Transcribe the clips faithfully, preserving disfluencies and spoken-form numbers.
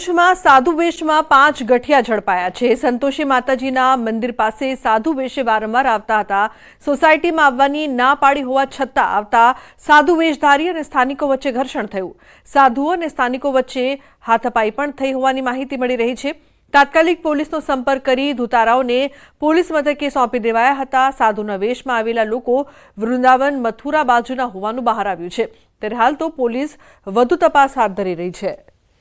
ભરૂચમાં સાધુ વેશમાં પાંચ ગઠિયા ઝડપાયા છે। સંતોષી માતાજીના મંદિર પાસે સાધુ વેશે વારંવાર આવતા હતા। સોસાયટીમાં આવવાની ના પાડી હોવા છતાં આવતા સાધુ વેશધારી અને સ્થાનિકો વચ્ચે ઘર્ષણ થયું। સાધુઓ અને સ્થાનિકો વચ્ચે હાથાપાઈ પણ થઈ હોવાની માહિતી મળી રહી છે। તાત્કાલિક પોલીસનો સંપર્ક કરી ધુતારાઓને પોલીસ મથકે સોંપી દેવાયા હતા। સાધુના વેશમાં આવેલા લોકો વૃંદાવન મથુરા બાજુના હોવાનું બહાર આવ્યું છે। ત્યારે હાલ તો પોલીસ વધુ તપાસ હાથ ધરી રહી છે।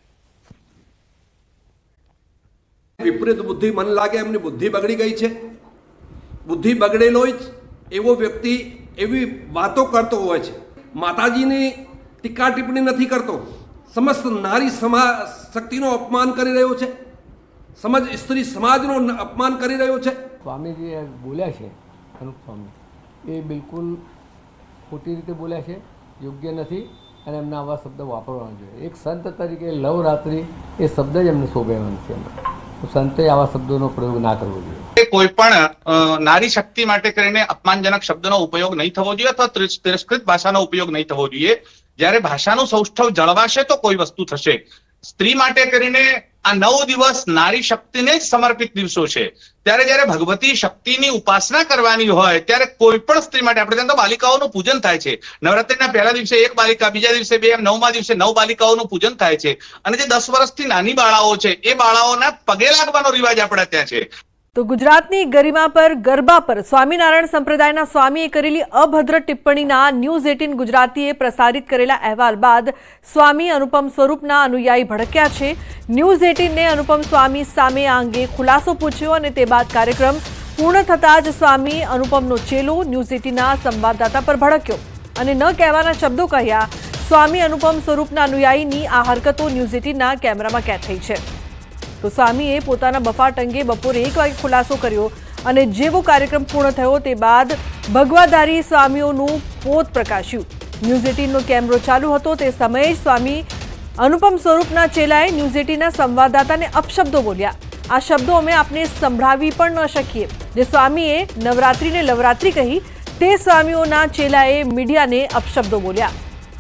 विपरीत बुद्धि मन लागे एमनी बुद्धि बगड़ी गई है। बुद्धि बगड़ेलो ज एवो व्यक्ति एवी बातों करतो होय छे। माताजी ने टीका टिप्पणी नहीं करतो, समस्त नारी समाज शक्तिनो अपमान करी रह्यो छे, समज स्त्री समाजनो अपमान करी रह्यो छे। स्वामीजी बोल्या छे अनूप स्वामी ए बिल्कुल खोटी रीते बोल्या छे, योग्य नहीं અને એમના આવા શબ્દ વાપરવાના જોઈએ। એક સંત તરીકે લવરાત્રિ એ શબ્દ જ એમને શોભેવાનો છે। સંતે આવા શબ્દોનો પ્રયોગ ના કરવો જોઈએ। કોઈ પણ નારી શક્તિ માટે કરીને અપમાનજનક શબ્દનો ઉપયોગ નહીં થવો જોઈએ અથવા તિરસ્કૃત ભાષાનો ઉપયોગ નહીં થવો જોઈએ। જ્યારે ભાષાનું સૌષ્ઠવ જળવાશે તો કોઈ વસ્તુ થશે। સ્ત્રી માટે કરીને આ નવ દિવસ નારી શક્તિને જ સમર્પિત દિવસો છે। ત્યારે જ્યારે ભગવતી શક્તિની ઉપાસના કરવાની હોય ત્યારે કોઈ પણ સ્ત્રી માટે આપણે ત્યાં તો બાલિકાઓનું પૂજન થાય છે। નવરાત્રિના પહેલા દિવસે એક બાલિકા, બીજા દિવસે બે, એમ નવમા દિવસે નવ બાલિકાઓનું પૂજન થાય છે। અને જે દસ વર્ષથી નાની બાળાઓ છે એ બાળાઓના પગે લાગવાનો રિવાજ આપણા ત્યાં છે। તો ગુજરાતની ગરિમા પર ગરબા પર સ્વામિનારાયણ સંપ્રદાયના સ્વામીએ કરેલી અભદ્ર ટિપ્પણીના ન્યૂઝ એટીન ગુજરાતીએ પ્રસારિત કરેલા અહેવાલ બાદ સ્વામી અનુપમ સ્વરૂપના અનુયાયી ભડક્યા છે। ન્યૂઝ એટીનને અનુપમ સ્વામી સામે આ અંગે ખુલાસો પૂછ્યો અને તે બાદ કાર્યક્રમ પૂર્ણ થતાં જ સ્વામી અનુપમનો ચેલો ન્યૂઝ એટીનના સંવાદદાતા પર ભડક્યો અને ન કહેવાના શબ્દો કહ્યા। સ્વામી અનુપમ સ્વરૂપના અનુયાયીની આ હરકતો ન્યૂઝ એટીનના કેમેરામાં કેદ થઈ છે। તો સ્વામીએ પોતાના બફાટ અંગે બપોરે એક વાગે ખુલાસો કર્યો અને જેવો કાર્યક્રમ પૂર્ણ થયો તે બાદ ભગવાધારી સ્વામીઓનું પોત પ્રકાશ્યું। ન્યૂઝ એટીનનો કેમેરો ચાલુ હતો તે સમયે જ સ્વામી અનુપમ સ્વરૂપના ચેલાએ ન્યૂઝ એટીનના સંવાદદાતાને અપશબ્દો બોલ્યા। આ શબ્દો અમે આપને સંભળાવી પણ ન શકીએ। જે સ્વામીએ નવરાત્રિને લવરાત્રિ કહી તે સ્વામીઓના ચેલાએ મીડિયાને અપશબ્દો બોલ્યા।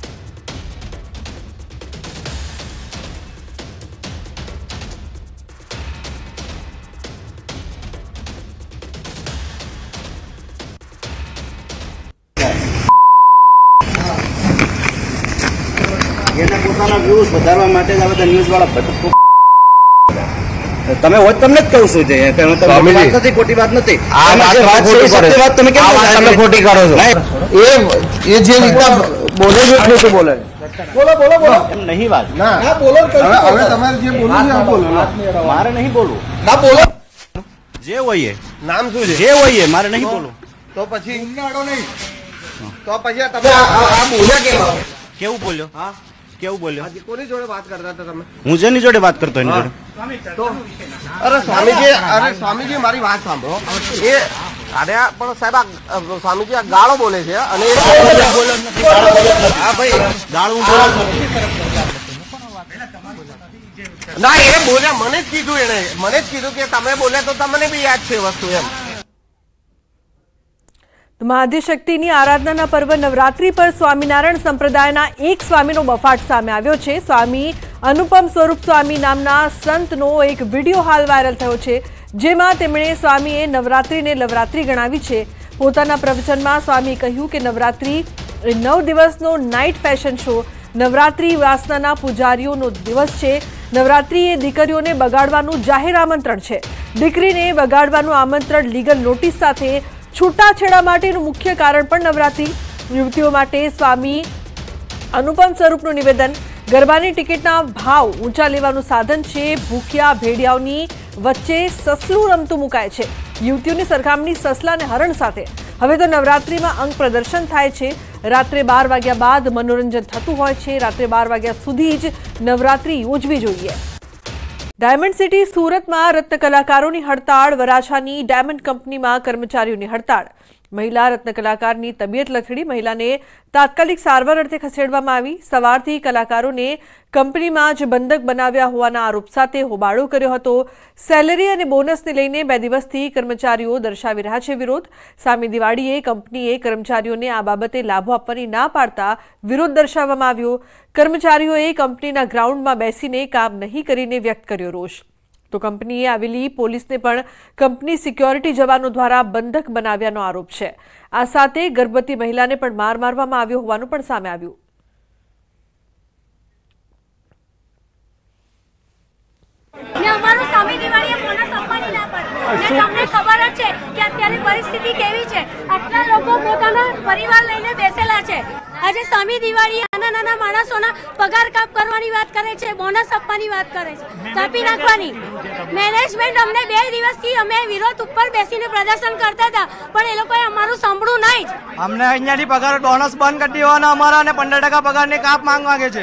व्यूज વધારવા માટે જ આ બધા ન્યૂઝ વાળા ભટકો તમે હોય તમને જ કહું છું જે તમે વાત નથી, ખોટી વાત નથી। આ જે વાત છે સત્ય વાત તમે કેમ તમે ખોટી કરો છો? એ એ જે રીતે બોલે છે ખોટું બોલે। બોલો બોલો બોલો એમ નહીં વાત ના બોલો। હવે તમારે જે બોલવું છે બોલો, મારે નહીં બોલવું। ના બોલો જે હોય નામ શું છે જે હોય મારે નહીં બોલવું। તો પછી ઉનાળો નહીં તો પછી તમે આ બોલ્યા કેમ? કેવું બોલ્યો? હા કેવું બોલ્યો? કોની જોડે વાત કરતા હતા તમે? હું જેની જોડે વાત કરતો એની જોડે તો અરે સ્વામીજી અરે સ્વામીજી મારી વાત સાંભળો। એ અરે પણ સાહેબ આ સ્વામીજી આ ગાળો બોલે છે અને હા ભાઈ ગાળું ના એ બોલ્યા મને જ કીધું, એને મને જ કીધું કે તમે બોલ્યા તો તમને બી યાદ છે વસ્તુ એમ। મહાદેશક્તિની આરાધનાના પર્વ નવરાત્રી પર સ્વામિનારાયણ સંપ્રદાયના એક સ્વામીનો બફાટ સામે આવ્યો છે। સ્વામી અનુપમ સ્વરૂપ સ્વામી નામના સંતનો એક વિડીયો હાલ વાયરલ થયો છે, જેમાં તેમણે સ્વામીએ નવરાત્રીને લવરાત્રી ગણાવી છે। પોતાના પ્રવચનમાં સ્વામીએ કહ્યું કે નવરાત્રી એ નવ દિવસનો નાઇટ ફેશન શો, નવરાત્રી વાસનાના પૂજારીઓનો દિવસ છે। નવરાત્રી એ દીકરીઓને બગાડવાનું જાહેર આમંત્રણ છે। દીકરીને બગાડવાનું આમંત્રણ લીગલ નોટિસ સાથે છૂટાછેડા માટેનું મુખ્ય કારણ પણ નવરાત્રી યુવતીઓ માટે સ્વામી અનુપમ સ્વરૂપનું નિવેદન। ગરબાની ટિકિટના ભાવ ઊંચા લેવાનું સાધન છે। ભૂખ્યા ભેડિયાઓની વચ્ચે સસલું રમતું મુકાય છે। યુવતીઓની સરખામણી સસલા અને હરણ સાથે। હવે તો નવરાત્રીમાં અંગ પ્રદર્શન થાય છે। રાત્રે બાર વાગ્યા બાદ મનોરંજન થતું હોય છે। રાત્રે બાર વાગ્યા સુધી જ નવરાત્રી યોજવી જોઈએ। ડાયમંડ સિટી સુરતમાં રત્ન કલાકારોની હડતાળ, વરાછાની ડાયમંડ કંપનીમાં કર્મચારીઓની હડતાળ। મહિલા રત્ન કલાકારની તબિયત લથડી, મહિલાને તાત્કાલિક સારવાર અર્થે ખસેડવામાં આવી। સવારથી કલાકારોને કંપનીમાં જ બંધક બનાવ્યા હોવાના આરોપ સાથે હોબાળો કર્યો હતો। સેલેરી અને બોનસને લઈને બે દિવસથી કર્મચારીઓ દર્શાવી રહ્યા છે વિરોધ। સામી દિવાળીએ કંપનીએ કર્મચારીઓને આ બાબતે લાભો આપવાની ના પાડતા વિરોધ દર્શાવવામાં આવ્યો। કર્મચારીઓએ કંપનીના ગ્રાઉન્ડમાં બેસીને કામ નહીં કરીને વ્યક્ત કર્યો રોષ। તો કંપનીએ આવેલી પોલીસને પણ કંપની સિક્યોરિટી જવાનો દ્વારા બંધક બનાવ્યાનો આરોપ છે। આ સાથે ગર્ભવતી મહિલાને પણ માર મારવામાં આવ્યો હોવાનું પણ સામે આવ્યું। અમારું સામી દિવાળીએ બોનસ આપવાની ના પડે ને તમને ખબર જ છે કે અત્યારે પરિસ્થિતિ કેવી છે। આટલા લોકો પોતાના પરિવાર લઈને બેસેલા છે। આજે સામી દિવાળીએ નાના નાના માણસોના પગાર કાપ કરવાની વાત કરે છે, બોનસ આપવાની વાત કરે છે, કાપી નાખવાની। મેનેજમેન્ટ અમને બે દિવસથી અમે વિરોધ ઉપર બેસીને પ્રદર્શન કરતા હતા પણ એ લોકોએ અમારું સાંભળ્યું નહીં જ। અમને અહીંયાથી પગાર બોનસ બંધ કરી દેવાના અમારા અને પંદર ટકા પગારની કાપ માંગ માંગે છે।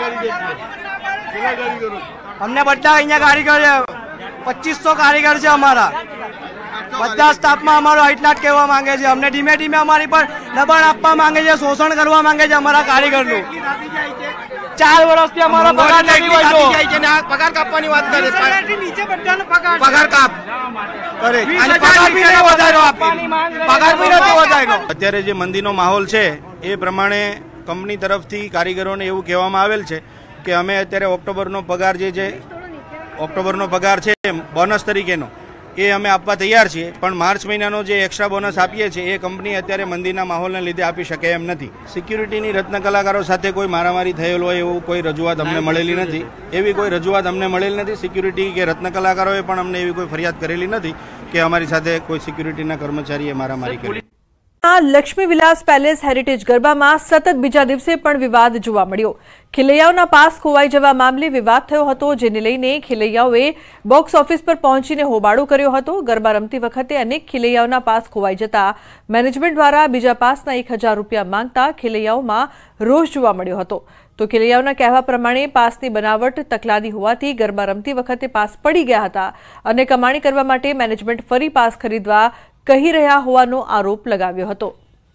અમને બધા અહીંયા કારીગર પચીસો કારીગર છે અમારા, બધા સ્ટાફમાં અમારો હાઈટનાટ કહેવા માંગે છે। અમને ધીમે ધીમે અમારી પર દબાણ આપવા માંગે છે, શોષણ કરવા માંગે છે અમારા કારીગરનું। ચાર વર્ષથી અમારો પગાર નથી વધ્યો, પગાર કાપવાની વાત કરે છે, નીચે બધાનો પગાર પગાર કાપ કરે અને પગાર બી નહીં વધાર્યો, પગાર બી નથી વધાર્યો। અત્યારે જે મંદીનો માહોલ છે એ પ્રમાણે કંપની તરફથી કારીગરોને એવું કહેવામાં આવેલ છે કે અમે અત્યારે ઓક્ટોબરનો પગાર જે છે ઓક્ટોબરનો પગાર છે બોનસ તરીકેનો એ અમે આપવા તૈયાર છીએ, પણ માર્ચ મહિનાનો જે એક્સ્ટ્રા બોનસ આપીએ છીએ એ કંપની અત્યારે મંદીના માહોલને લીધે આપી શકે એમ નથી। સિક્યુરિટીની રત્ન કલાકારો સાથે કોઈ મારામારી થયેલ હોય એવું કોઈ રજૂઆત અમને મળેલી નથી, એવી કોઈ રજૂઆત અમને મળેલી નથી। સિક્યુરિટી કે રત્ન કલાકારોએ પણ અમને એવી કોઈ ફરિયાદ કરેલી નથી કે અમારી સાથે કોઈ સિક્યુરિટીના કર્મચારીએ મારામારી કરી। લક્ષ્મી વિલાસ પેલેસ હેરિટેજ ગરબામાં સતત બીજા દિવસે પણ વિવાદ જોવા મળ્યો। ખેલૈયાઓના પાસ ખોવાઈ જવા મામલે વિવાદ થયો હતો, જેને લઈને ખેલૈયાઓએ બોક્સ ઓફિસ પર પહોંચીને હોબાળો કર્યો હતો। ગરબા રમતી વખતે અનેક ખેલૈયાઓના પાસ ખોવાઈ જતા મેનેજમેન્ટ દ્વારા બીજા પાસના એક હજાર રૂપિયા માંગતા ખેલૈયાઓમાં રોષ જોવા મળ્યો હતો। તો ખેલૈયાઓના કહેવા પ્રમાણે પાસની બનાવટ તકલાદી હોવાથી ગરબા રમતી વખતે પાસ પડી ગયા હતા અને કમાણી કરવા માટે મેનેજમેન્ટ ફરી પાસ ખરીદવા કહી રહ્યા હોવાનો આરોપ લગાવ્યો હતો।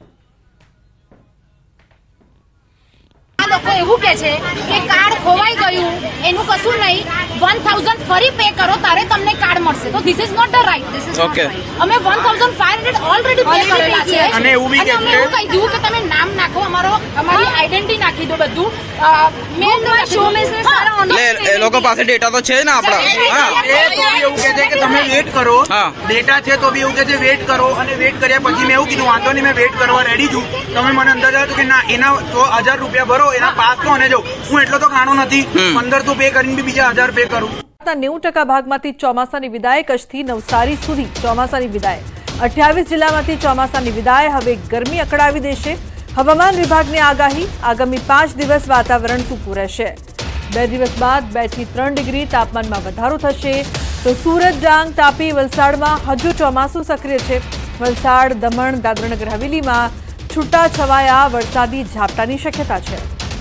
આ લોકો એવું કહે છે કે કાર્ડ ખોવાઈ ગયું એનું કશું નહીં, વન થાઉઝન્ડ ફરી પે કરો તારે તમને કાર્ડ મળશે। તો this is not the right, this is not right. અમે one thousand five hundred already pay કરેલા છે અને એવું બી કે અમે એવું કહી દીધું કે તમે નામ નાખો, અમારો અમારી આઈડેન્ટિટી નાખી દો, બધું મેં તો શો બિઝનેસ સારા ઓનલાઈન એ લોકો પાસે ડેટા તો છે ને આપણા। એ તો બી એવું કહે છે કે તમે વેટ કરો, ડેટા છે તો બી એવું કહે છે વેટ કરો, અને વેટ કર્યા પછી મેં એવું કીધું વાંધો નહીં મેં વેટ કરવા રેડી છું, તમે મને અંદર જાવ કે ના એના સો હજાર રૂપિયા ભરો એના પાસ તો અને જાઉં। હું એટલો તો કાણો નથી, પંદરસો પે કરીને બી બીજા હજાર પે કરું। નેવું ટકા ભાગમાંથી ચોમાસાની વિદાય, કચ્છથી નવસારી સુધી ચોમાસાની વિદાય। અઠ્યાવીસ જિલ્લામાંથી ચોમાસાની વિદાય હવે ગરમી અકળાવી દેશે। હવામાન વિભાગની આગાહી, આગામી પાંચ દિવસ વાતાવરણ સૂકું રહેશે। બે દિવસ બાદ બે થી ત્રણ ડિગ્રી તાપમાનમાં વધારો થશે। તો સુરત, ડાંગ, તાપી, વલસાડમાં હજુ ચોમાસું સક્રિય છે। વલસાડ, દમણ, દાદરાનગર હવેલીમાં છૂટા છવાયા વરસાદી ઝાપટાની શક્યતા છે।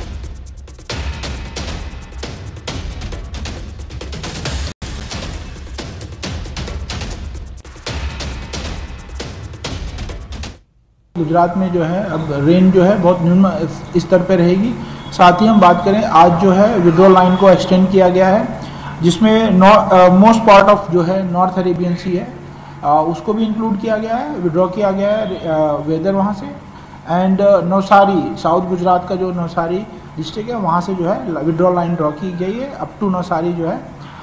गुजरात में जो है अब रेन जो है बहुत न्यून स्तर पर रहेगी। साथ ही हम बात करें आज जो है विड्रॉल लाइन को एक्सटेंड किया गया है, जिसमें मोस्ट पार्ट ऑफ जो है नॉर्थ अरेबियन सी है आ, उसको भी इंक्लूड किया गया है, विड्रॉ किया गया है वेदर वहाँ से। एंड नवसारी, साउथ गुजरात का जो नवसारी डिस्ट्रिक्ट है वहाँ से जो है विड्रॉल लाइन ड्रॉ की गई है। अप टू नवसारी जो है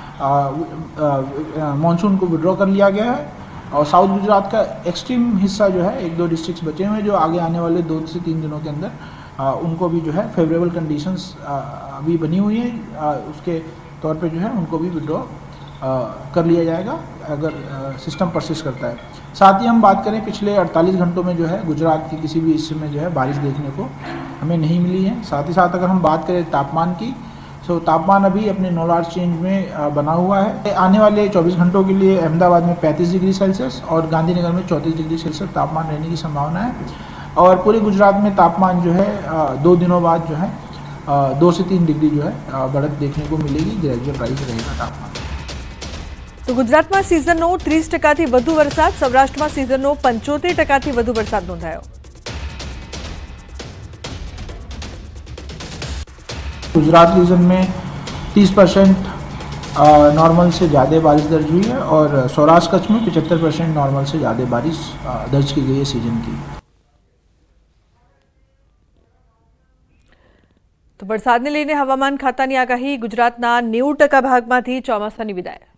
मानसून को विड्रॉ कर लिया गया है। और साउथ गुजरात का एक्सट्रीम हिस्सा जो है एक दो डिस्ट्रिक्ट्स बचे हुए हैं जो आगे आने वाले दो से तीन दिनों के अंदर आ, उनको भी जो है फेवरेबल कंडीशंस अभी बनी हुई हैं, उसके तौर पे जो है उनको भी विड्रॉ कर लिया जाएगा अगर सिस्टम परसिस्ट करता है। साथ ही हम बात करें पिछले अड़तालीस घंटों में जो है गुजरात के किसी भी हिस्से में जो है बारिश देखने को हमें नहीं मिली है। साथ ही साथ अगर हम बात करें तापमान की, तो तापमान अभी अपने नो लार्ज चेंज में बना हुआ है। आने वाले चौबीस घंटों के लिए अहमदाबाद में पैंतीस डिग्री सेल्सियस और गांधीनगर में चौंतीस डिग्री सेल्सियस तापमान रहने की संभावना है। और पूरे गुजरात में तापमान जो है दो दिनों बाद जो है दो से तीन डिग्री जो है बढ़त देखने को मिलेगी, ग्रेजुअल राइज रहेगा तापमान। તો ગુજરાતમાં સિઝનનો ત્રીસ ટકાથી વધુ વરસાદ, સૌરાષ્ટ્રમાં સિઝનનો પંચોતેર ટકાથી વધુ વરસાદ નોંધાયો। गुजरात रीजन में तीस परसेंट नॉर्मल से ज़्यादा बारिश दर्ज हुई है और सौराष्ट्र कच्छ में पचहत्तर परसेंट नॉर्मल से ज़्यादा बारिश दर्ज की गई है सीजन की। तो वरसादने लईने हवामान खातानी आगाही, गुजरातना नेવું ટકા ભાગમાંથી ચોમાસાની વિદાય।